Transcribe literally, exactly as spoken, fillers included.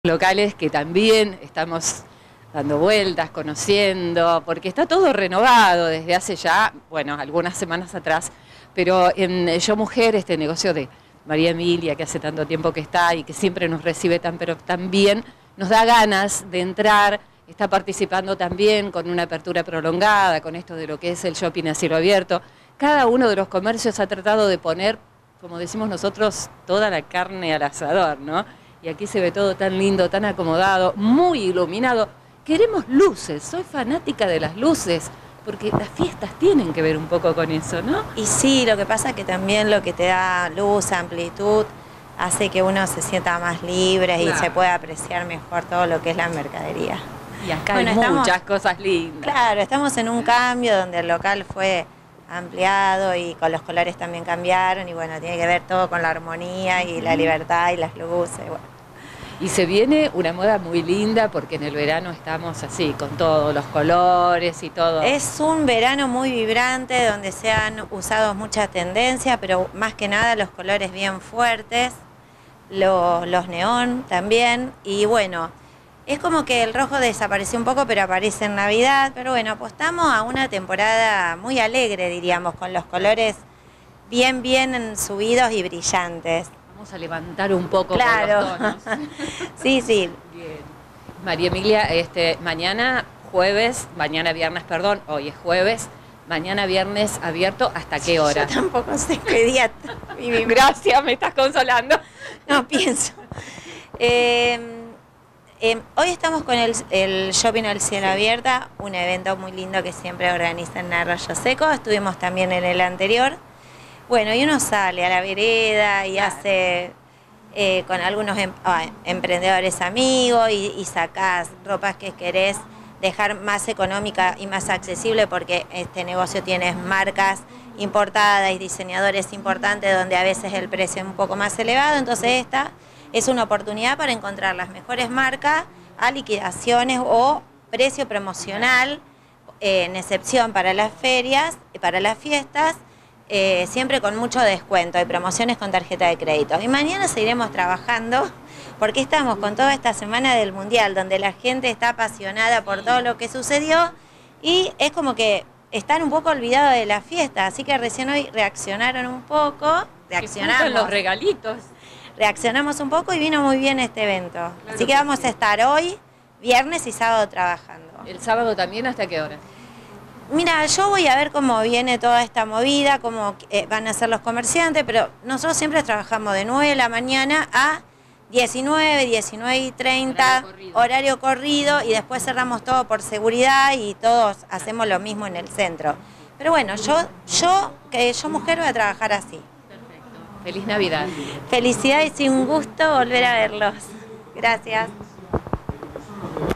locales que también estamos dando vueltas, conociendo, porque está todo renovado desde hace ya, bueno, algunas semanas atrás, pero en Yo Mujer, este negocio de María Emilia, que hace tanto tiempo que está y que siempre nos recibe tan, pero también nos da ganas de entrar, está participando también con una apertura prolongada, con esto de lo que es el shopping a cielo abierto. Cada uno de los comercios ha tratado de poner, como decimos nosotros, toda la carne al asador, ¿no? Y aquí se ve todo tan lindo, tan acomodado, muy iluminado. Queremos luces, soy fanática de las luces, porque las fiestas tienen que ver un poco con eso, ¿no? Y sí, lo que pasa es que también lo que te da luz, amplitud, hace que uno se sienta más libre, claro, y se pueda apreciar mejor todo lo que es la mercadería. Y acá bueno, hay estamos, muchas cosas lindas. Claro, estamos en un cambio donde el local fue ampliado y con los colores también cambiaron, y bueno, tiene que ver todo con la armonía y la libertad y las luces, bueno. Y se viene una moda muy linda porque en el verano estamos así, con todos los colores y todo. Es un verano muy vibrante donde se han usado muchas tendencias, pero más que nada los colores bien fuertes, los, los neón también, y bueno, es como que el rojo desapareció un poco, pero aparece en Navidad, pero bueno, apostamos a una temporada muy alegre, diríamos, con los colores bien, bien subidos y brillantes. Vamos a levantar un poco, claro, con los tonos. Sí, sí. Bien. María Emilia, este, mañana jueves, mañana viernes, perdón, hoy es jueves, mañana viernes abierto, ¿hasta qué hora? Yo tampoco sé qué día. Gracias, me estás consolando. No, pienso. Eh, eh, hoy estamos con el, el Shopping al Cielo Abierto, un evento muy lindo que siempre organizan en Arroyo Seco. Estuvimos también en el anterior. Bueno, y uno sale a la vereda y claro, hace eh, con algunos em, ah, emprendedores amigos y, y sacás ropas que querés dejar más económica y más accesible, porque este negocio tiene marcas importadas y diseñadores importantes donde a veces el precio es un poco más elevado. Entonces esta es una oportunidad para encontrar las mejores marcas a liquidaciones o precio promocional, eh, en excepción para las ferias y para las fiestas. Eh, siempre con mucho descuento y promociones con tarjeta de crédito. Y mañana seguiremos trabajando porque estamos con toda esta semana del Mundial, donde la gente está apasionada por todo lo que sucedió y es como que están un poco olvidados de la fiesta, así que recién hoy reaccionaron un poco, reaccionamos. Los regalitos. Reaccionamos un poco y vino muy bien este evento. Claro, así que vamos sí. a estar hoy, viernes y sábado trabajando. ¿El sábado también hasta qué hora? Mira, yo voy a ver cómo viene toda esta movida, cómo eh, van a ser los comerciantes, pero nosotros siempre trabajamos de nueve de la mañana a diecinueve, diecinueve y treinta, horario corrido. horario corrido, y después cerramos todo por seguridad y todos hacemos lo mismo en el centro. Pero bueno, yo, yo, que yo mujer, voy a trabajar así. Perfecto. Feliz Navidad. Felicidades y un gusto volver a verlos. Gracias.